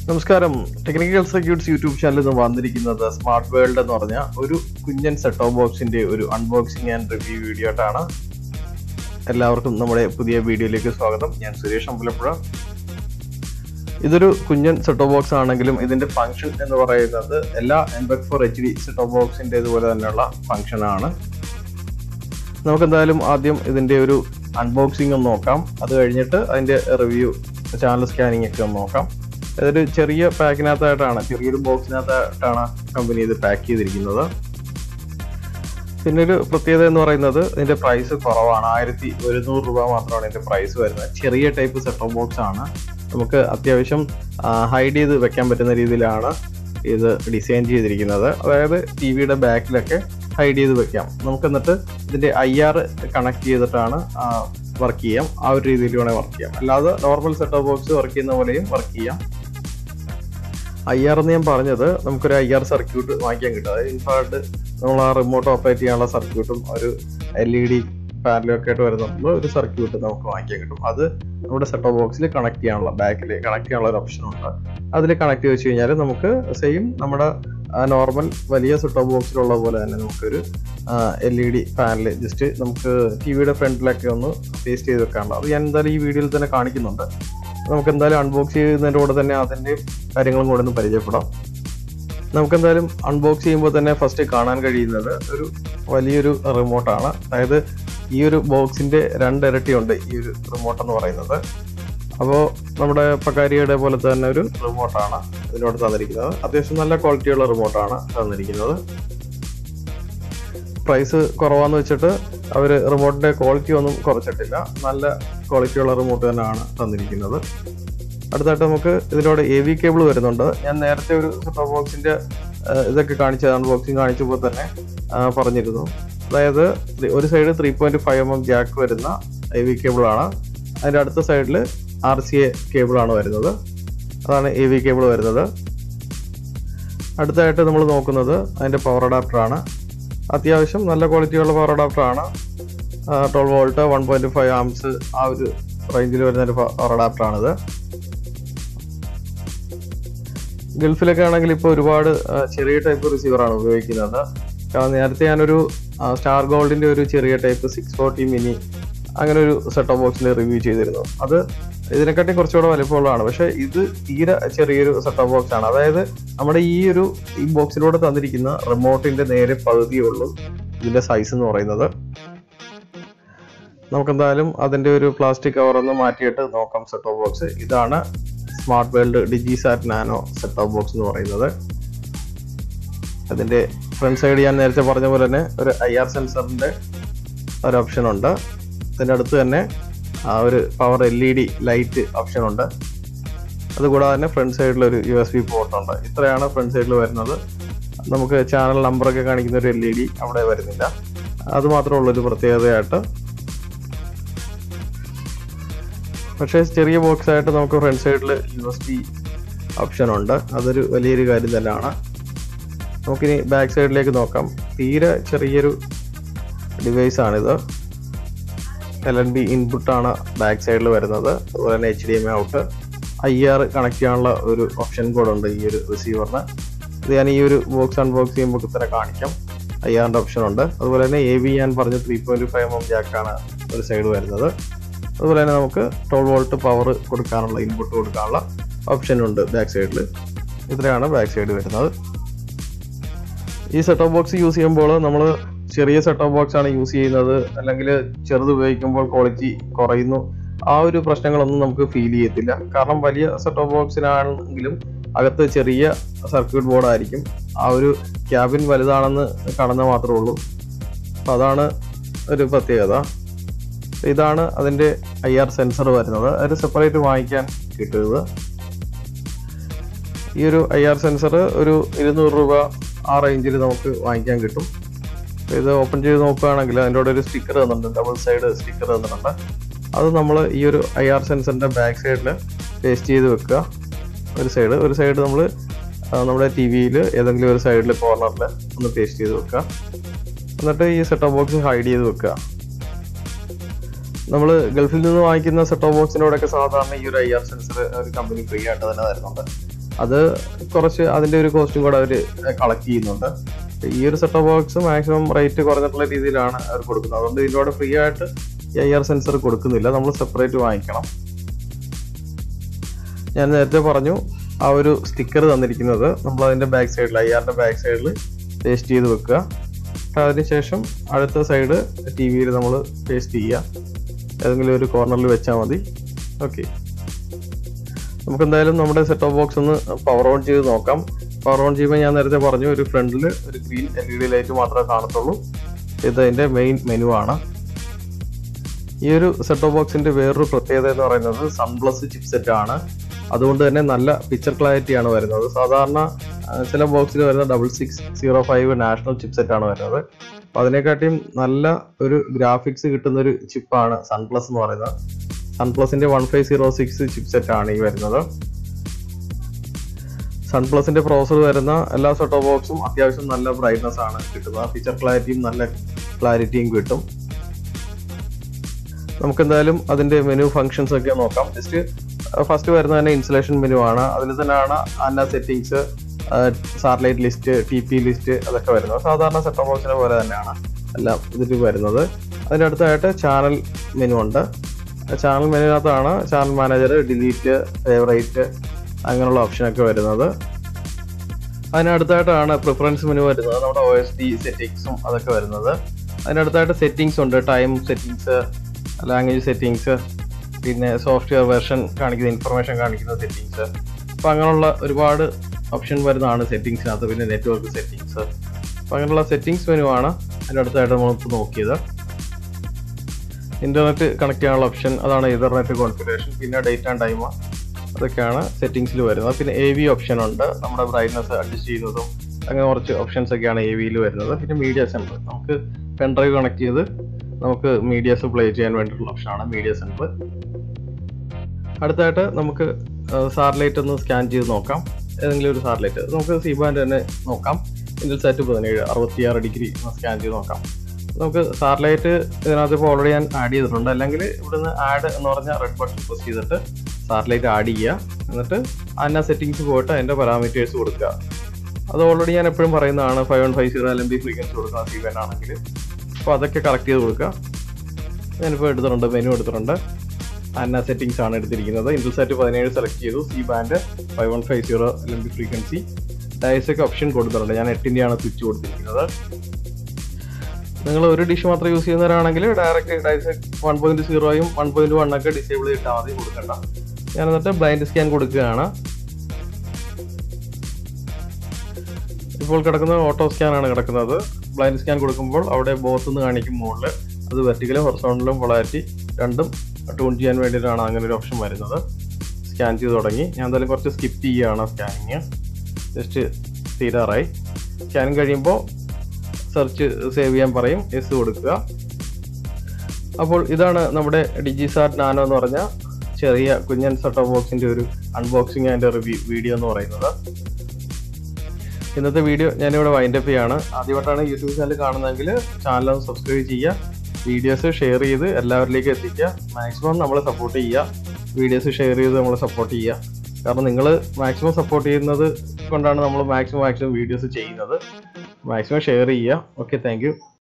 നമസ്കാരം. Technical circuits YouTube ചാനലിൽ നിന്ന് വന്നിരിക്കുന്നത് സ്മാർട്ട് വേൾഡ് എന്ന് പറഞ്ഞ ഒരു കുഞ്ഞൻ സെറ്റ് ടോപ്പ് ബോക്സിന്റെ ഒരു അൺബോക്സിംഗ് ആൻഡ് റിവ്യൂ വീഡിയോ ആയിട്ടാണ്. എല്ലാവർക്കും നമ്മുടെ പുതിയ വീഡിയോയിലേക്ക് സ്വാഗതം. ഞാൻ സുരേഷ് അമ്പലപ്പുഴ. ഇതൊരു കുഞ്ഞൻ സെറ്റ് ടോപ്പ് ബോക്സ് ആണെങ്കിലും ഇതിന്റെ ഫംഗ്ഷൻ എന്ന് പറയുന്നത് എല്ലാ MPEG-4 HD സെറ്റ് ടോപ്പ് ബോക്സിന്റെ ഇതുപോലെ തന്നെയുള്ള ഫംഗ്ഷൻ ആണ്. നമുക്കെന്തായാലും ആദ്യം ഇതിന്റെ ഒരു അൺബോക്സിംഗ് ഒന്ന് നോക്കാം. അത് കഴിഞ്ഞിട്ട് അതിന്റെ റിവ്യൂ, ചാനൽ സ്കാനിങ് ഒക്കെ ഒന്ന് നോക്കാം. അതൊരു ചെറിയ പാക്കിനകത്തായിട്ടാണ്, ചെറിയൊരു ബോക്സിനകത്തായിട്ടാണ് കമ്പനി ഇത് പാക്ക് ചെയ്തിരിക്കുന്നത്. പിന്നെ ഒരു പ്രത്യേകത എന്ന് പറയുന്നത് ഇതിന്റെ പ്രൈസ് കുറവാണ്. 1100 രൂപ മാത്രമാണ് ഇതിന്റെ പ്രൈസ് വരുന്നത്. ചെറിയ ടൈപ്പ് സെറ്റ് ടോപ്പ് ബോക്സ് ആണ്. നമുക്ക് അത്യാവശ്യം ഹൈഡ് ചെയ്ത് വെക്കാൻ പറ്റുന്ന രീതിയിലാണ് ഇത് ഡിസൈൻ ചെയ്തിരിക്കുന്നത്. അതായത് ടിവിയുടെ ബാക്കിലൊക്കെ ഹൈഡ് ചെയ്ത് വെക്കാം. നമുക്ക് എന്നിട്ട് ഇതിന്റെ IR കണക്ട് ചെയ്തിട്ടാണ് വർക്ക് ചെയ്യാം. ആ ഒരു രീതിയിൽ വേണേൽ വർക്ക് ചെയ്യാം. അല്ലാതെ normal set top box work ചെയ്യുന്ന പോലെയും വർക്ക് ചെയ്യാം. IR എന്ന് ഞാൻ പറഞ്ഞത്, നമുക്കൊരു IR സർക്യൂട്ട് വാങ്ങിക്കാൻ കിട്ടും. അതായത് ഇൻഫ്രാറെഡ് നമ്മൾ ആ റിമോട്ട് ഓപ്പറേറ്റ് ചെയ്യാനുള്ള സർക്യൂട്ടും ഒരു LED പാനലും ഒക്കെ ആയിട്ട് വരുന്ന ഒരു സർക്യൂട്ട് നമുക്ക് വാങ്ങിക്കാൻ കിട്ടും. അത് നമ്മുടെ സെറ്റ് ടോപ്പ് ബോക്സിൽ കണക്ട് ചെയ്യാനുള്ള, ബാക്കിൽ കണക്ട് ചെയ്യാനുള്ള ഒരു ഓപ്ഷൻ ഉണ്ട്. അതിൽ കണക്ട് വെച്ച് കഴിഞ്ഞാൽ നമുക്ക് സെയിം നമ്മുടെ നോർമൽ വലിയ സെറ്റ് ടോപ്പ് ബോക്സിലുള്ള പോലെ തന്നെ നമുക്കൊരു LED പാനൽ ജസ്റ്റ് നമുക്ക് ടിവിയുടെ ഫ്രണ്ടിലൊക്കെ ഒന്ന് പേസ്റ്റ് ചെയ്ത് വെക്കാനുള്ള, അത് ഞാൻ എന്തായാലും ഈ വീഡിയോയിൽ തന്നെ കാണിക്കുന്നുണ്ട്. നമുക്ക് എന്തായാലും അൺബോക്സ് ചെയ്യുന്നതിൻ്റെ കൂടെ തന്നെ അതിൻ്റെ കാര്യങ്ങളും കൂടെ ഒന്ന് പരിചയപ്പെടാം. നമുക്കെന്തായാലും അൺബോക്സ് ചെയ്യുമ്പോൾ തന്നെ ഫസ്റ്റ് കാണാൻ കഴിയുന്നത് ഒരു വലിയൊരു റിമോട്ടാണ്. അതായത് ഈ ഒരു ബോക്സിന്റെ 2 ഇരട്ടിയുണ്ട് ഈ ഒരു റിമോട്ട് എന്ന് പറയുന്നത്. അപ്പോൾ നമ്മുടെ പക്കാരിയുടെ പോലത്തെ തന്നെ ഒരു റിമോട്ടാണ് ഇതിനോട് തന്നിരിക്കുന്നത്. അത്യാവശ്യം നല്ല ക്വാളിറ്റിയുള്ള റിമോട്ടാണ് തന്നിരിക്കുന്നത്. പ്രൈസ് കുറവാന്ന് വെച്ചിട്ട് അവർ റിമോട്ടിന്റെ ക്വാളിറ്റി ഒന്നും കുറച്ചിട്ടില്ല. നല്ല ക്വാളിറ്റിയുള്ള റിമോട്ട് തന്നെയാണ് തന്നിരിക്കുന്നത്. അടുത്തായിട്ട് നമുക്ക് ഇതിനോട് AV കേബിൾ വരുന്നുണ്ട്. ഞാൻ നേരത്തെ ഒരു സെറ്റ് ടോപ്പ് ബോക്സിന്റെ ഇതൊക്കെ കാണിച്ചത്, അൺബോക്സിങ് കാണിച്ചപ്പോൾ തന്നെ പറഞ്ഞിരുന്നു. അതായത് ഒരു സൈഡ് 3.5mm ജാക്ക് വരുന്ന AV കേബിൾ ആണ്. അതിന്റെ അടുത്ത സൈഡിൽ RCA കേബിൾ ആണ് വരുന്നത്. അതാണ് AV കേബിൾ വരുന്നത്. അടുത്തായിട്ട് നമ്മൾ നോക്കുന്നത് അതിന്റെ പവർ അഡാപ്റ്റർ ആണ്. അത്യാവശ്യം നല്ല ക്വാളിറ്റിയുള്ള പവർ അഡാപ്റ്റർ ആണ്. 12 വോൾട്ട് 1.5 ആംസ് ആ ഒരു റേഞ്ചിൽ വരുന്ന ഒരു പവർ അഡാപ്റ്റർ ആണിത്. ഗൾഫിലൊക്കെ ആണെങ്കിൽ ഇപ്പോൾ ഒരുപാട് ചെറിയ ടൈപ്പ് റിസീവറാണ് ഉപയോഗിക്കുന്നത്. കാരണം നേരത്തെ ഞാനൊരു സ്റ്റാർ ഗോൾഡിന്റെ ഒരു ചെറിയ ടൈപ്പ് 640 മിനി അങ്ങനെ ഒരു സെറ്റ് ടോപ്പ് ബോക്സിൽ റിവ്യൂ ചെയ്തിരുന്നു. അത് ഇതിനെക്കാട്ടി കുറച്ചുകൂടെ വലിപ്പമുള്ളതാണ്. പക്ഷെ ഇത് തീരെ ചെറിയൊരു സെറ്റ് ടോപ്പ് ബോക്സ് ആണ്. അതായത് നമ്മുടെ ഈ ബോക്സിലൂടെ തന്നിരിക്കുന്ന റിമോട്ടിന്റെ നേരെ പകുതിയേ ഉള്ളൂ ഇതിന്റെ സൈസ് എന്ന് പറയുന്നത്. നമുക്കെന്തായാലും അതിന്റെ ഒരു പ്ലാസ്റ്റിക് കവർ ഒന്ന് മാറ്റിയിട്ട് നോക്കാം സെറ്റ് ടോപ്പ് ബോക്സ്. ഇതാണ് smart world DigiSat nano set top box എന്ന് പറയുന്നത്. അതിന്റെ ഫ്രണ്ട് സൈഡ് ഞാൻ നേരത്തെ പറഞ്ഞ പോലെ തന്നെ ഒരു IR സെൻസറിന്റെ ഒരു ഓപ്ഷൻ ഉണ്ട്. അതിൻ്റെ അടുത്ത് തന്നെ ഒരു പവർ LED ലൈറ്റ് ഓപ്ഷൻ ഉണ്ട്. അതുകൂടാതെ തന്നെ ഫ്രണ്ട് സൈഡിൽ ഒരു USB പോർട്ട് ഉണ്ട്. ഇത്രയാണ് ഫ്രണ്ട് സൈഡിൽ വരുന്നത്. നമുക്ക് ചാനൽ നമ്പറൊക്കെ കാണിക്കുന്ന ഒരു LED അവിടെ വരുന്നില്ല. അത് മാത്രമേ ഉള്ളൊരു പ്രത്യേകതയായിട്ട്. പക്ഷേ ചെറിയ ബോക്സ് ആയിട്ട് നമുക്ക് ഫ്രണ്ട് സൈഡിൽ USB ഓപ്ഷൻ ഉണ്ട്. അതൊരു വലിയൊരു കാര്യം തന്നെയാണ്. നമുക്കിനി ബാക്ക് സൈഡിലേക്ക് നോക്കാം. തീരെ ചെറിയൊരു ഡിവൈസ് ആണിത്. LNB ഇൻപുട്ടാണ് ബാക്ക് സൈഡിൽ വരുന്നത്. അതുപോലെ തന്നെ HDMI ഔട്ട്, IR കണക്ട് ചെയ്യാനുള്ള ഒരു ഓപ്ഷൻ കൂടെ ഉണ്ട് ഈ ഒരു റിസീവറിന്. ഇത് ഞാൻ ഈ ഒരു ബോക്സ് അൺബോക്സ് ചെയ്യുമ്പോൾ തന്നെ കാണിക്കാം. IRന്റെ ഓപ്ഷൻ ഉണ്ട്. അതുപോലെ തന്നെ AV ഞാൻ പറഞ്ഞ 3.5mm ജാക്കാണ് ഒരു സൈഡ് വരുന്നത്. അതുപോലെ തന്നെ നമുക്ക് 12 വോൾട്ട് പവർ കൊടുക്കാനുള്ള, ഇൻപുട്ട് കൊടുക്കാനുള്ള ഓപ്ഷൻ ഉണ്ട് ബാക്ക് സൈഡിൽ. ഇത്രയാണ് ബാക്ക് സൈഡ് വരുന്നത്. ഈ സെറ്റ് ടോപ്പ് ബോക്സ് യൂസ് ചെയ്യുമ്പോൾ നമ്മൾ ചെറിയ സെറ്റ് ടോപ്പ് ബോക്സ് ആണ് യൂസ് ചെയ്യുന്നത്, അല്ലെങ്കിൽ ചെറുത് ഉപയോഗിക്കുമ്പോൾ ക്വാളിറ്റി കുറയുന്നു, ആ ഒരു പ്രശ്നങ്ങളൊന്നും നമുക്ക് ഫീൽ ചെയ്യത്തില്ല. കാരണം വലിയ സെറ്റ് ടോപ്പ് ബോക്സിനാണെങ്കിലും അകത്ത് ചെറിയ സർക്യൂട്ട് ബോർഡ് ആയിരിക്കും. ആ ഒരു ക്യാബിൻ വലുതാണെന്ന് കാണുന്നത് മാത്രമേ ഉള്ളൂ. അപ്പം അതാണ് ഒരു പ്രത്യേകത. ഇതാണ് അതിൻ്റെ IR സെൻസർ വരുന്നത്. അത് സെപ്പറേറ്റ് വാങ്ങിക്കാൻ കിട്ടുന്നത്. ഈ ഒരു IR സെൻസർ ഒരു 200 രൂപ ആ റേഞ്ചിൽ നമുക്ക് വാങ്ങിക്കാൻ കിട്ടും. ഇത് ഓപ്പൺ ചെയ്ത് നോക്കുകയാണെങ്കിൽ അതിൻ്റെ കൂടെ ഒരു സ്റ്റിക്കർ തന്നിട്ടുണ്ട്, ഡബിൾ സൈഡ് സ്റ്റിക്കർ തന്നിട്ടുണ്ട്. അത് നമ്മൾ ഈ ഒരു IR സെൻസറിൻ്റെ ബാക്ക് സൈഡിൽ പേസ്റ്റ് ചെയ്ത് വെക്കുക. ഒരു സൈഡ് നമ്മൾ നമ്മുടെ TVയിൽ ഏതെങ്കിലും ഒരു സൈഡിൽ കോർണറിൽ ഒന്ന് പേസ്റ്റ് ചെയ്ത് വെക്കുക. എന്നിട്ട് ഈ സെറ്റ് ടോപ്പ് ബോക്സ് ഹൈഡ് ചെയ്ത് വെക്കുക. നമ്മൾ ഗൾഫിൽ നിന്ന് വാങ്ങിക്കുന്ന സെറ്റ് ടോപ്പ് ബോക്സിനോടൊക്കെ സാധാരണ ഈ ഒരു IR സെൻസർ ഒരു കമ്പനി ഫ്രീ ആയിട്ട് തന്നെ തരുന്നുണ്ട്. അത് കുറച്ച് അതിൻ്റെ ഒരു കോസ്റ്റും കൂടെ അവർ കളക്ട് ചെയ്യുന്നുണ്ട്. ഈ ഒരു set top box maximum rate കുറഞ്ഞിട്ടുള്ള രീതിയിലാണ് അവർ കൊടുക്കുന്നത്. അതുകൊണ്ട് ഇതിലൂടെ ഫ്രീ ആയിട്ട് IR സെൻസർ കൊടുക്കുന്നില്ല, നമ്മൾ സെപ്പറേറ്റ് വാങ്ങിക്കണം. ഞാൻ നേരത്തെ പറഞ്ഞു ആ ഒരു സ്റ്റിക്കർ തന്നിരിക്കുന്നത് നമ്മൾ അതിൻ്റെ ബാക്ക് സൈഡിൽ IRൻ്റെ ബാക്ക് സൈഡിൽ പേസ്റ്റ് ചെയ്ത് വെക്കുക. അതിനുശേഷം അടുത്ത സൈഡ് TV-യിൽ നമ്മൾ പേസ്റ്റ് ചെയ്യുക. ഏതെങ്കിലും ഒരു കോർണറിൽ വെച്ചാൽ മതി. ഓക്കെ, നമുക്ക് എന്തായാലും നമ്മുടെ സെറ്റ് ടോപ്പ് ബോക്സ് ഒന്ന് പവർ ഓൺ ചെയ്ത് നോക്കാം. പവർ ഓൺ ചെയ്യുമ്പോൾ ഞാൻ നേരത്തെ പറഞ്ഞു ഒരു ഫ്രണ്ടിൽ ഒരു ഗ്രീൻ LED ലൈറ്റ് മാത്രമേ കാണത്തുള്ളൂ. ഇത് അതിൻ്റെ മെയിൻ മെനു ആണ്. ഈ ഒരു സെറ്റ് ടോപ്പ് ബോക്സിൻ്റെ വേറൊരു പ്രത്യേകത എന്ന് പറയുന്നത് സൺപ്ലസ് ചിപ്സെറ്റ് ആണ്. അതുകൊണ്ട് തന്നെ നല്ല പിക്ചർ ക്ലാരിറ്റി ആണ് വരുന്നത്. സാധാരണ ചില ബോക്സിൽ വരുന്ന 6605 നാഷണൽ ചിപ്സെറ്റ് ആണ് വരുന്നത്. അപ്പോൾ അതിനെക്കാട്ടിയും നല്ല ഒരു ഗ്രാഫിക്സ് കിട്ടുന്ന ഒരു ചിപ്പാണ് സൺപ്ലസ് എന്ന് പറയുന്നത്. സൺപ്ലസിന്റെ 1506 ചിപ്സെറ്റ് ആണ് ഈ വരുന്നത്. സൺപ്ലസിന്റെ പ്രോസസർ വരുന്ന എല്ലാ സെറ്റ് ടോപ്പ് ബോക്സും അത്യാവശ്യം നല്ല ബ്രൈറ്റ്നസ് ആണ് കിട്ടുന്നത്. പിക്ചർ ക്ലാരിറ്റിയും നല്ല ക്ലാരിറ്റിയും കിട്ടും. നമുക്ക് എന്തായാലും അതിന്റെ മെനു ഫങ്ഷൻസ് ഒക്കെ നോക്കാം. ജസ്റ്റ് ഫസ്റ്റ് വരുന്ന തന്നെ ഇൻസ്റ്റലേഷൻ മെനു ആണ്. അതിൽ തന്നെയാണ് അന്ന settings, satellite list, TP list അതൊക്കെ വരുന്നത്. സാധാരണ സെറ്റ് ടോപ്പ് ബോക്സിനെ പോലെ തന്നെയാണ് എല്ലാം ഇതിൽ വരുന്നത്. അതിൻ്റെ അടുത്തായിട്ട് ചാനൽ മെനു ഉണ്ട്. ചാനൽ മെനുവിനകത്താണ് ചാനൽ മാനേജർ, ഡിലീറ്റ്, ഫേവറേറ്റ് അങ്ങനെയുള്ള ഓപ്ഷനൊക്കെ വരുന്നത്. അതിനടുത്തായിട്ടാണ് പ്രിഫറൻസ് മെനു വരുന്നത്. നമ്മുടെ OSD സെറ്റിംഗ്സും അതൊക്കെ വരുന്നത്. അതിനടുത്തായിട്ട് സെറ്റിംഗ്സ് ഉണ്ട്. ടൈം സെറ്റിംഗ്സ്, ലാംഗ്വേജ് സെറ്റിംഗ്സ്, പിന്നെ സോഫ്റ്റ്വെയർ വെർഷൻ കാണിക്കുന്ന ഇൻഫർമേഷൻ കാണിക്കുന്ന സെറ്റിംഗ്സ്. അപ്പോൾ അങ്ങനെയുള്ള ഒരുപാട് ഓപ്ഷൻ വരുന്നതാണ് സെറ്റിംഗ്സിനകത്ത്. പിന്നെ നെറ്റ്വർക്ക് സെറ്റിംഗ്സ്. അപ്പോൾ അങ്ങനെയുള്ള സെറ്റിംഗ്സ് മെനു ആണ് അതിൻ്റെ അടുത്തായിട്ട് നമ്മളിപ്പോൾ നോക്കിയത്. ഇന്റർനെറ്റ് കണക്ട് ചെയ്യാനുള്ള ഓപ്ഷൻ, അതാണ് ഇന്റർനെറ്റ് കോൺഫിഗറേഷൻ. പിന്നെ ഡേറ്റ് ആൻഡ് ടൈം, അതൊക്കെയാണ് സെറ്റിംഗ്സിൽ വരുന്നത്. പിന്നെ AV ഓപ്ഷൻ ഉണ്ട്, നമ്മുടെ ബ്രൈറ്റ്നസ് അഡ്ജസ്റ്റ് ചെയ്യുന്നതും അങ്ങനെ കുറച്ച് ഓപ്ഷൻസ് ഒക്കെയാണ് AVയിൽ വരുന്നത്. പിന്നെ മീഡിയ സെൻറ്റർ, നമുക്ക് പെൻഡ്രൈവ് കണക്ട് ചെയ്ത് നമുക്ക് മീഡിയാസ് പ്ലേ ചെയ്യാൻ വേണ്ടിയിട്ടുള്ള ഓപ്ഷനാണ് മീഡിയ സെൻറ്റർ. അടുത്തായിട്ട് നമുക്ക് സാറ്റലൈറ്റ് ഒന്ന് സ്കാൻ ചെയ്ത് നോക്കാം. ഏതെങ്കിലും ഒരു സാറ്റലൈറ്റ് നമുക്ക് C-band തന്നെ നോക്കാം. Intelsat 17 66 ഡിഗ്രി സ്കാൻ ചെയ്ത് നോക്കാം. നമുക്ക് സാറ്റലൈറ്റ് ഇതിനകത്ത് ഇപ്പോൾ ഓൾറെഡി ഞാൻ ആഡ് ചെയ്തിട്ടുണ്ട്. അല്ലെങ്കിൽ ഇവിടുന്ന് ആഡ് എന്ന് പറഞ്ഞാൽ റെഡ് ബട്ടൺ പ്രസ് ചെയ്തിട്ട് സാറ്റലൈറ്റ് ആഡ് ചെയ്യുക. എന്നിട്ട് അന്ന സെറ്റിംഗ്സ് പോയിട്ട് അതിൻ്റെ പാരാമീറ്റേഴ്സ് കൊടുക്കുക. അത് ഓൾറെഡി ഞാൻ എപ്പോഴും പറയുന്നതാണ്. 5150 LMB ഫ്രീക്വൻസി കൊടുക്കുക C-band ആണെങ്കിൽ. അപ്പോൾ അതൊക്കെ കറക്റ്റ് ചെയ്ത് കൊടുക്കുക. ഞാനിപ്പോൾ എടുത്തിട്ടുണ്ട്, മെനു എടുത്തിട്ടുണ്ട്. അന്ന സെറ്റിംഗ്സ് ആണ് എടുത്തിരിക്കുന്നത്. Intelsat 17 സെലക്ട് ചെയ്തു. C-band 5150 LMB frequency. ഡയസൊക്കെ ഓപ്ഷൻ കൊടുത്തിട്ടുണ്ട്. ഞാൻ 8-ൻ്റെയാണ് സ്വിച്ച് കൊടുത്തിരിക്കുന്നത്. നിങ്ങൾ ഒരു ഡിഷ് മാത്രം യൂസ് ചെയ്യുന്നവരാണെങ്കിൽ ഡയറക്റ്റ് ഡൈസ് 1.0യും 1.1 ഒക്കെ ഡിസേബിൾ ചെയ്തിട്ടാൽ മതി, കൊടുക്കണ്ട. ഞാൻ എന്നിട്ട് ബ്ലൈൻഡ് സ്കാൻ കൊടുക്കുകയാണ്. ഇപ്പോൾ കിടക്കുന്നത് ഓട്ടോ സ്കാൻ ആണ് കിടക്കുന്നത്. ബ്ലൈൻഡ് സ്കാൻ കൊടുക്കുമ്പോൾ അവിടെ ബോത്ത് എന്ന് കാണിക്കും മുകളിൽ. അത് വെർട്ടിക്കലും ഹൊറിസോണ്ടലും പൊളാരിറ്റി രണ്ടും ട്യൂൺ ചെയ്യാൻ വേണ്ടിയിട്ടാണ് അങ്ങനെ ഒരു ഓപ്ഷൻ വരുന്നത്. സ്കാൻ ചെയ്ത് തുടങ്ങി. ഞാൻ എന്തായാലും കുറച്ച് സ്കിപ്പ് ചെയ്യുകയാണ് സ്കാനിങ്. ജസ്റ്റ് തീരാറായി. സ്കാനിങ് കഴിയുമ്പോൾ സെർച്ച് സേവ് ചെയ്യാൻ പറയും, യെസ് കൊടുക്കുക. അപ്പോൾ ഇതാണ് നമ്മുടെ DigiSat Nano എന്ന് പറഞ്ഞ ചെറിയ കുഞ്ഞൻ സെറ്റ് ടോപ്പ് ബോക്സിൻ്റെ ഒരു അൺബോക്സിങ് ആൻഡ് റിവ്യൂ വീഡിയോ എന്ന് പറയുന്നത്. ഇന്നത്തെ വീഡിയോ ഞാനിവിടെ വൈൻഡപ്പ് ചെയ്യാണ്. ആദ്യമായിട്ടാണ് യൂട്യൂബ് ചാനൽ കാണുന്നതെങ്കിൽ ചാനൽ ഒന്ന് സബ്സ്ക്രൈബ് ചെയ്യുക. വീഡിയോസ് ഷെയർ ചെയ്ത് എല്ലാവരിലേക്കും എത്തിക്കുക. മാക്സിമം നമ്മളെ സപ്പോർട്ട് ചെയ്യുക. വീഡിയോസ് ഷെയർ ചെയ്ത് നമ്മളെ സപ്പോർട്ട് ചെയ്യുക. കാരണം നിങ്ങൾ മാക്സിമം സപ്പോർട്ട് ചെയ്യുന്നത് കൊണ്ടാണ് നമ്മൾ മാക്സിമം വീഡിയോസ് ചെയ്യുന്നത്. മാക്സിമം ഷെയർ ചെയ്യുക. Okay, thank U.